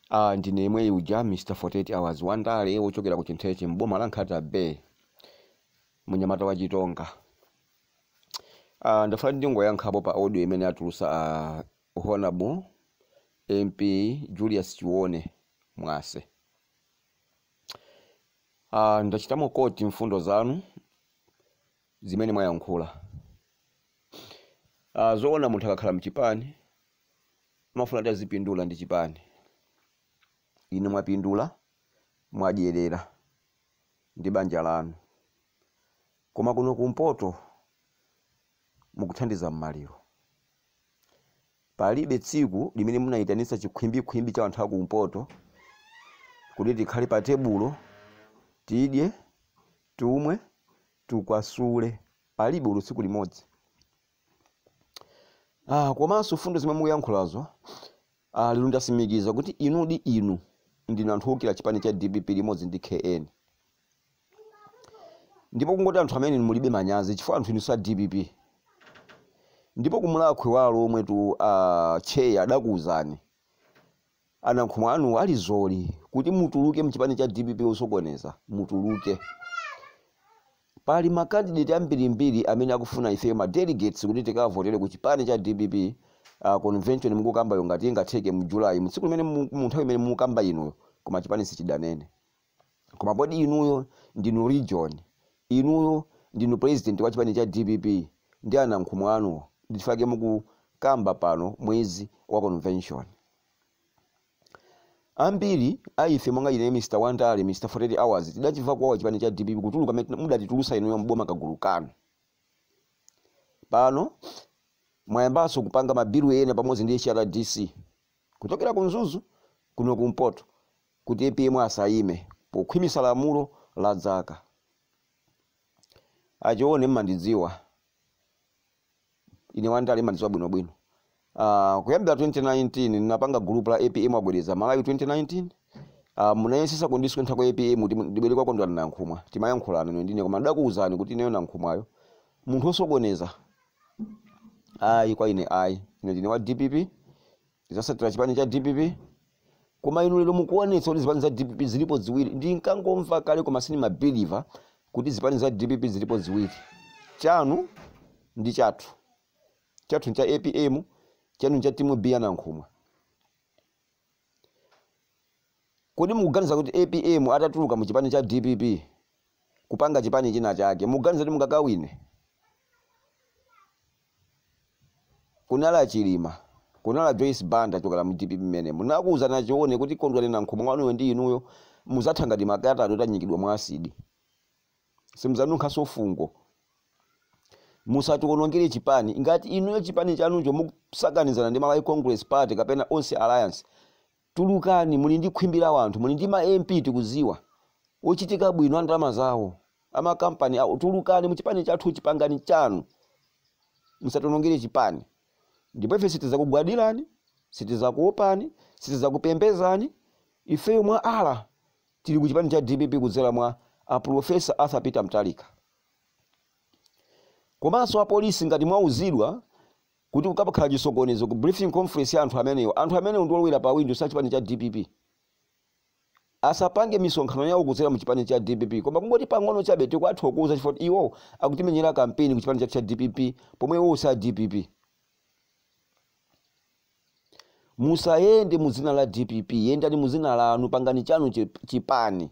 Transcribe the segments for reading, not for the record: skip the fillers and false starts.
Ndine imwe uja Mr 48 hours wandale wochokera ku Chintheche mboma la Nkhata Bay munyamata wa Chitonga. Ndafuna ndingoyankhapo pa audio imene atulusa Honorable MP Julius Chiwone Mwase. Ndachitamo koti mfundo zanu zimene mwayankhula. Zoona munthu akakhala mchipani amafuna kuti azipindula ndi chipani. Ine mwapindula mwadyerera ndi banja lanu, koma kuno kumpoto mukuthandiza mmaliro. Palibe tsiku limene munayitanisa chikhwimbi cha anthu akumpoto kuti tikhale pa tebulo tidye tumwe tukwasule. Palibe ulusiku limodzi. Komanso fundo zimwe mukuyankhulazo lero ndasimikiza kuti inu ndinu anthu okira chipani cha DPP limodzi ndi KN. Ndipo kungoti anthu amene mulibe manyazi chifukwa anthu inu sa DPP. Ndipo kumulakhwe walo omwe tu cheya adakuwuzani Nankhumwa anu ali zoli kuti mutuluke mchipani cha DPP osokoneza mutuluke. Pali makandidate ambirimbiri amene akufuna ife ma delegates kuti tikavotere ku chipani cha DPP convention mukukamba ngati ingatheke mu July mu tsiku limene munthawi imene mukamba ino, koma chipani sichidanene. Koma podi inuyo ndinu region, inuyo ndinu president wa chipani cha DPP ndi Nankhumwa anu ndifake mukukamba pano mwezi wa convention. Ambiri aife monga ine Mr Wandale Mr 48 hours tidachimva kwa chipani cha DPP kutuluka mudatitulusa inuyo mboma kagulukano. Pano mwayambaso kupanga mabiru ene pamodzi ndi HRDC kuchokera kunzuzu kuno kumpoto kuti EPM asayime pokhwimisa lamulo la dzaka. Achione mmandidziwa ine Wandale mandidziwa bwinobwino. Kuyambira 2019 ninapanga group la APM abwereza Malawi 2019. Munayesesa kundiswe nthako APM ndibwere kwa Kondwani Nakhumwa timayankhulana ndine koma ndakuwuzani kuti ineyo Nankhumwayo munthu osokoneza. Kwa ine ine ndine wa DPP ndisasatira chipani cha DPP. Koma inu lero mukuonetsa kuti zipani za DPP zilipo ziwiri. Ndinkangomva kale koma sini mabeliever kuti zipani za DPP zilipo ziwiri. Chanu ndi chathu. Chathu cha APM, chanu cha timu B ya Nankhumwa. Kodi mukuganiza kuti APM atatuluka mu chipani cha DPP kupanga chipani china chake mukuganiza kuti mungakawine? Kunala Chilima, kunala Joyce Banda chokala mu DPP mene munakuza nachione kuti Kondwani Nakhumwa wanuyo ndi inuyo muzathanga ndi makata atanyikidwa mwa asidi. Simzanunkha sofungo. Musatiwonongere chipani ngati inuyo chipani chanucho mukusakanizana ndi Malawi Congress Party kapena onse alliance. Tulukani muli ndi khwimbira wanthu muli ndi ma MP tikuziwa ochitika bwino andalama zawo ama company awo. Tulukani mu chipani chathu chipangani chanu musatonongere chipani. Ndipo ife sitizakugwadirani, sitizakuopani, sitizakupembezani. Ifeyo mwa ala tili ku chipani cha DPP kudzera mwa Professor Arthur Peter Mtalika. Komanso apolisi ngati mwauzidwa kuti ukapakhala chisokonezo ku briefing conference ya anthu ameneyo ndiolowera pa window sa chipani cha DPP. Asapange misonkhano yawo kudzera mu chipani cha DPP koma kungoti pang'ono chabe tikwathokoza chifukwa iwo akutimenyera campaign ku chipani cha DPP pomwe iwo sa DPP. Musayende muzina la DPP, yendani muzina lanu, pangani chanu chipani.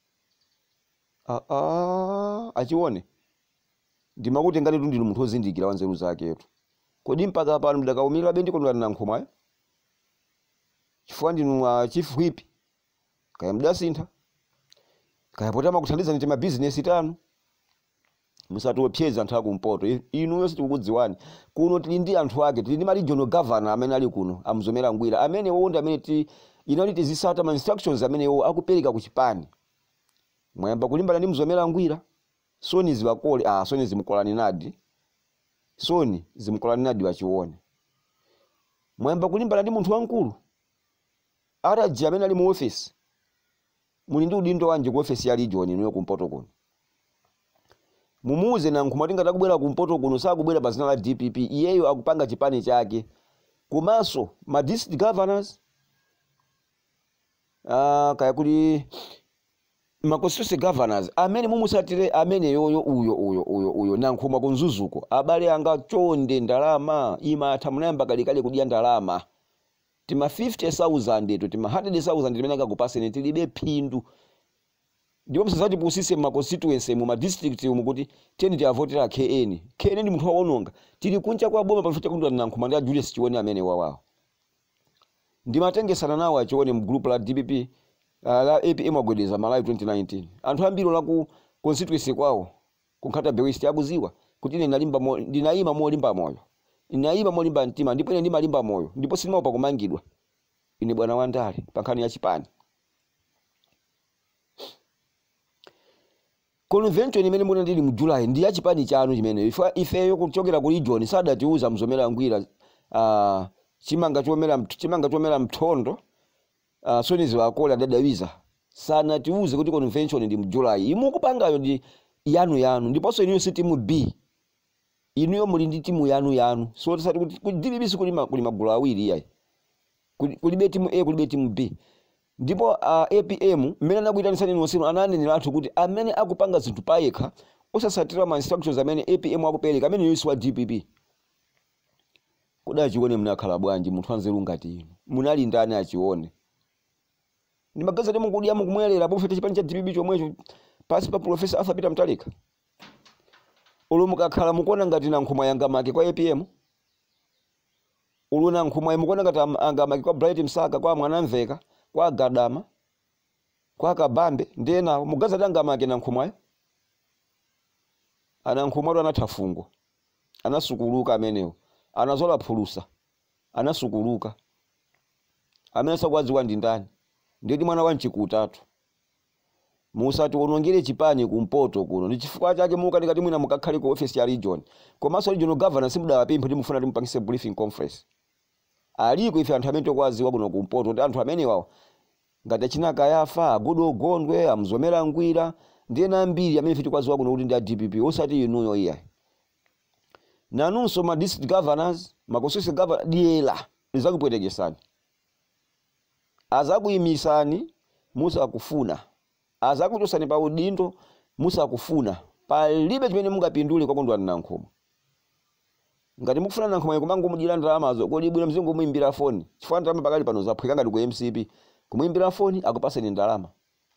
Achione ndimakuti ngati ndinu munthu ozindikira wanzeru zaketu. Kodi mpaka pano mdakaumira bendi Kondwani Nakhumwa chifukwa ndinu chief whip kaya mdasintha kaya potama kuthandiza ndi ma business tanu. Musatiopseza anthu akumpoto inuyo sitikukudziwani. Kuno tili ndi anthu ake, tili ndi ma regional governor amene ali kuno amuzomera ngwira amene wonda amene inali tizisata ma instructions amene wo akupereka ku chipani. Mwayamba kulimbana ndi mzomera ngwira soni ziwakole soni zimukolani nadi. Soni zimukolani nadi wachione. Mwayamba kulimbana ndi munthu wankulu araji amene ali mu office. Muli ndi udindo wanje ku office ya region inuyo kumpoto kuno. Mumuze Nankhumwa tinga takubwera kumpoto kuno sakubwera pa zina la DPP. Iyeyo akupanga chipani chake. Komanso ma district governors kaya kuli constituency governors amene mumusatire amene yoyo uyo Nankhumwa kunzuzuko abale anga chonde ndalama imatha munayamba kalikale kudya ndalama tima 50,000 eto tima 100,000 timene akakupaseni tilibe phindu ndipo msazati pusise mu constituency mu district umu kuti teni tiavotera KN ndi munthu waononga tili kunja kwa boma pafuta Kondwani Nakhumwa ndi Julius Chiwone amene wawawo ndimatengesana nawo achione mu group la DPP la APM agwedeza Malawi 2019 anthu ambiri la ku constituency kwawo kunkhata bewist akuziwa kuti ine ndinayima molimba moyo inayima molimba mtima ndipo ine ndimalimba moyo ndipo sinimaopa kumangidwa ine bwana Wandale pankhani ya chipani. Convention imene muna ndili mu July ndi ya chipani chanu chimene ifeyo kuchokera ku region sadatiuza mzomera ngwira chimanga chomera mthondo sonizi wakola dadawiza sana tiuze kuti convention ndi mu July imukupangayo ndi yanu ndiponso iniyo si timu B iniyo muli ndi timu yanu so tisati kuti DPP kuli magulu awiri yayi kulibe timu A kulibe timu B ndipo APM mmene anakuitanisani nosino ananenera anthu kuti amene akupanga zinthu payekha osasatira ma instructions amene APM akupereka amene yosi wa DPP kudachione mnakhala bwanji munthu anzeru ngati inu munali ndani achione ndi magazeti mukudya mukumwelera pofete chipani cha DPP chomwecho pasi pa Professor Arthur Peter Mutharika ulo mukakhala mukuona ngati Nankhumwa yangamake kwa APM ulo Nankhumwa mukuona ngati angamake kwa Bright Msaka kwa Mwanamveka kwa Gadama kwa Kabambe ndena mugazeti angamake Nankhumwa Nankhumwa anathafungo anasukuluka amenewo anazola phulusa anasukuluka amene sakwaziwa ndi ndani ndidi mwana wa Nchikutatu musati onongere chipani kumpoto kuno ndi chifukwa chake mukatikati mwina mukakhale ku office ya region komanso regional governor simudawapempha ndi mufuna timpangise briefing conference aliko ife anthu amene tokwaziwa kuno kumpoto ndi anthu amene wawo ngati achinaka yafa agodo gondwe amzomera ngwira ndiyena ambiri amene fiti kwaziwa kuno kuti ndi a DPP osati inuyo iya nanunso ma district governors ma constituency governor diela lizakupwetekesani azakuyimisani musakufuna azakuchosani pa udindo musakufuna palibe chimene mungapindule kwa Kondwani Nakhumwa ngati mukufuna Nankhumwa kumango mudira ndalamazo kodi bwino mzingo muimbira phone chifukwa ndalama pakali pano zaphweka ngati ku MCP kumuimbira phone akupaseni ndalama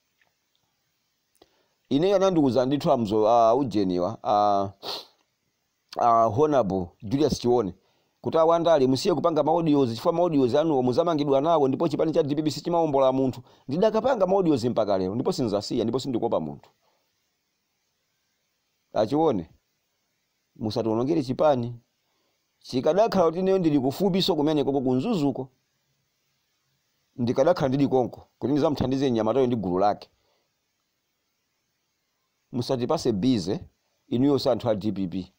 ine anandiuza ndithu amzo ujeniwa honorable Julius Chiwone kuti Wandale musiye kupanga audios chifukwa audios anu muzamangidwa nawo ndipo chipani cha DPP sichimaombola munthu ndidakapanga audios mpaka lero ndipo sinzasiya ndipo sindikopa munthu achione musatonongere chipani chikadakhala kuti neyo ndili kufupiso kumene koko kunzuzuko ndikadakhala ndili konko kuti ndizamthandize nyamatayo ndi gulu lake musatipase bize inuyo santhu a DPP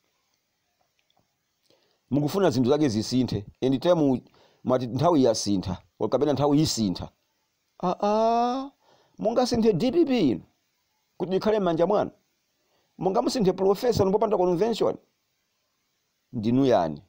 mukufuna zinthu zake zisinthe and time mati nthawi ya sintha wakapena nthawi isintha mungasinthe DPP kuti ikhale manja mwana mungamusinthe professor nopanda convention ndinu yani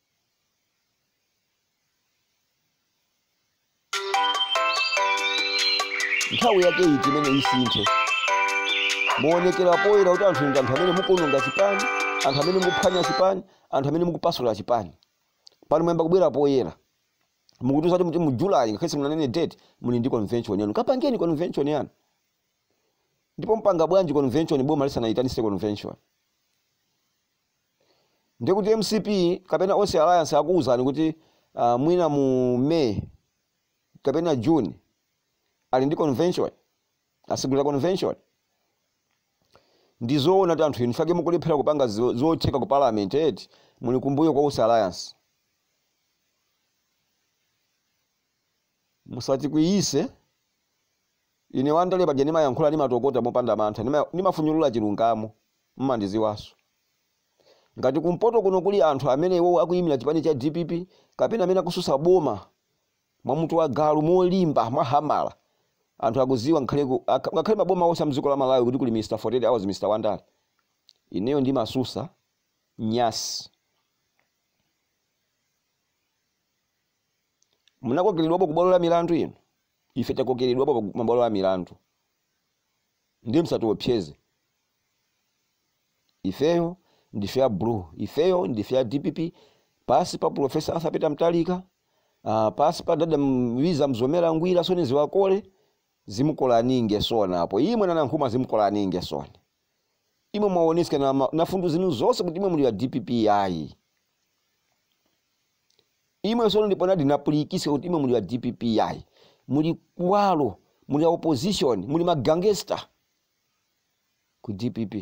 nthawi yake iti imene isinthe muonekera poyera kuti anthu amene mukuononga chipani anthu amene mukuphwanya chipani anthu amene mukupasula chipani pano mwemba kubwera poyera mukutuza kuti mu July ngakhale munanene date muli ndi convention yanu kapangeni convention yanu ndipo mpanga bwanji convention boma lisanayitanise convention ndikuti MCP kapena onse alliance akuuzani kuti mwina mu May kapena June ali ndi convention asigula convention ndizoona kuti anthu infake mukulephera kupanga zotheka ku parliament eti muli kumbuyo kwa onse alliance musati kuise ine Wandale paja nimayankhula nimatokota mopanda mantha nimafunyulula chilungamo mmandiziwaso ngati kumpoto kuno kuli anthu amene iwo akuyimira chipani cha DPP kapena amene akususa boma mwa mutu wa galu molimba mwahamala anthu akuziwa ngakhale maboma onse mdziko la Malawi kuti kuli Mr 48 hours Mr Wandale ineyo ndi masusa Nyasa munakogeledwapo kubwalo la milandu ino ife takokeredwa pa mabwalo a milandu. Ndiye msatiopseze. Ifeyo ndife ya blue, ifeyo ndife ya DPP, pasi pa Profesa Asapita Mtalika, pasi pa dada Mwiza Mzomera Ngwira Sonezi Wakole, zimukola ninge sona hapo. Imwe na Nankhumwa zimukola ninge sona. Imwe mwaoneske na fundu zinu zose kuti imwe muli ya DPP yayi. Imwe sona ndipo nadi napulikise kuti imwe muli ya DPP yayi. Muli kuwalo, muli ya opposition, muli magangesta ku DPP.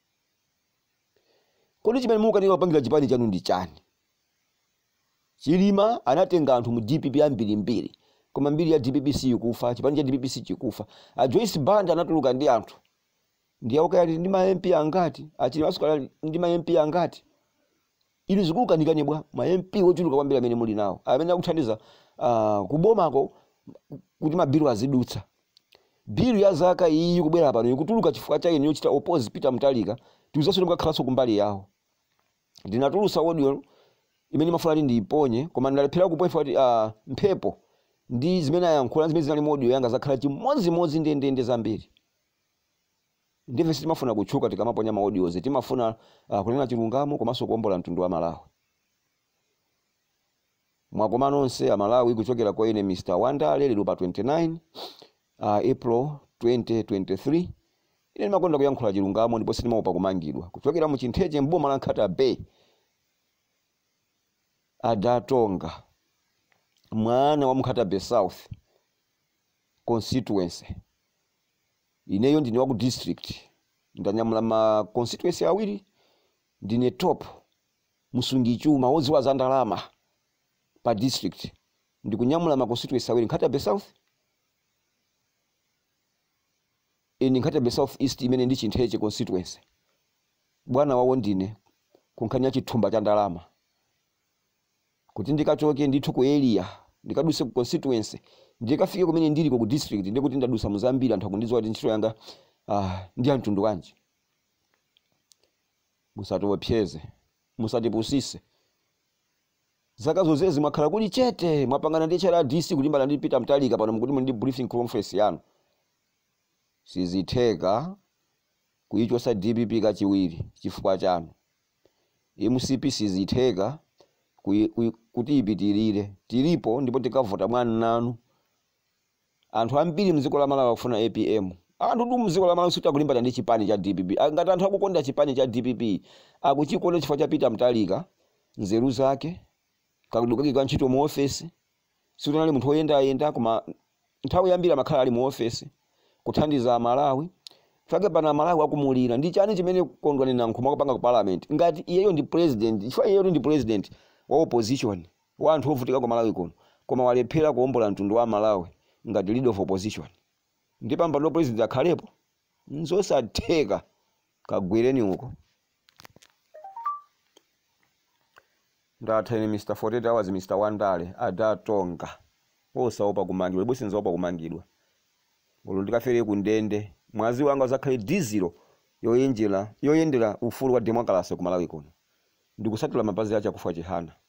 Kodi chimene mukanira kupangira chipani chanu ndi chani? Chilima anatenga anthu mu DPP ambiri, koma mbiri ya DPP sikufa, chipani cha DPP sichikufa. A Joyce Banda anatuluka ndi anthu. Ndiye okali ndi ma MP angati, achili masukala ndi ma MP angati. Ili zikukanikanye bwa, ma MP ochuluka kwambiri amene muli nawo. Amene akuthandiza kubomako kuti mabiru azidutsa. Biru ya zaka iyi kubwera pano ikutuluka chifukwa cha ine yochita oppose Peter Mtalika, tiuzaso mukakhalanso kumbali yawo. Ndinatulusa audio imene mafuna ndi iponye, koma ndalephera kuponya kuti mphepo ndi zimene ayankhula zimene zinali audio yanga zakhala chimodzi ndende zambiri. Ndife sitimafuna kutchuka tikamaponya audio ze, timafuna kunena chilungamo komanso kuombola mtundu wa Malawi. Mwakoma nonse Malawi kuchokera kwa ine Mr. Wandale lero pa 29 April 2023. Ine makonda kuyankhula chilungamo ndipo sitimaopa kumangidwa. Kuchokera mu Chintheche mboma la Nkhata Bay. Adatonga mwana wa Nkhata Bay South constituency. Ineyo ndine wa ku district. Ndanyamula ma constituency awiri. Ndine top Musungichuma oziwa za ndalama pa district. Ndikunyamula ma constituency awiri Nkhata Bay South. Ini Nkhata Bay South East imene ndi Chintheche constituency. Bwana wawo ndine kunkhanya chithumba cha ndalama. Kuti ndikachoke ndithu ku area, ndikaduse ku constituency, ndikafike kumene ndili ku district, ndikuti ndadusa muzambiri anthu akundidziwa kuti ntchito yanga ndi mtundu wanji. Musatiopseze, musatipusise. Zaka zozezi mwakhala kuli chete, mwapangana ndi chera DC kulimbana ndi Peter Mtalika pano mukuti ndi briefing conference yanu. Sizitheka kuyichosa DPP kachiwiri chifukwa chanu. MCP sizitheka kuti ipitirire. Tilipo ndipo tikavota mwana nanu. Anthu ambiri mziko la Malawi akufuna APM. Anthu ndi mziko la Malawi suta kulimbana ndi chipani cha DPP. Ngati anthu akukonda chipani cha DPP, akuchikonda chifukwa cha Peter Mtalika, nzeru zake, kakuduka kwa ntchito mu office. Sikunali munthu oyenda koma nthawi yambiri amakhala ali mu office kuthandiza Malawi. Fake pana Malawi akumulira. Ndi chani chimene Kondwani Nakhumwa kupanga ku parliament? Ngati iyeyo ndi president, chifukwa iyeyo ndi president wa opposition, wa anthu ovutika ku Malawi kuno, koma walephera kuombola mtundu wa Malawi ngati leader of opposition. Ndipo mpando president akhalepo. Nzosatheka. Kagwereni uko. Ndatha ine Mr. 48 hours Mr. Wandale adatonga. Osaopa kumangidwa, bwese nzaopa kumangidwa. Olo ndikafere ku ndende, mwazi wanga zakhale D0 yoyendera ufulu wa democracy ku Malawi kuno. Ndikusatula mapazi acha kufa chihana.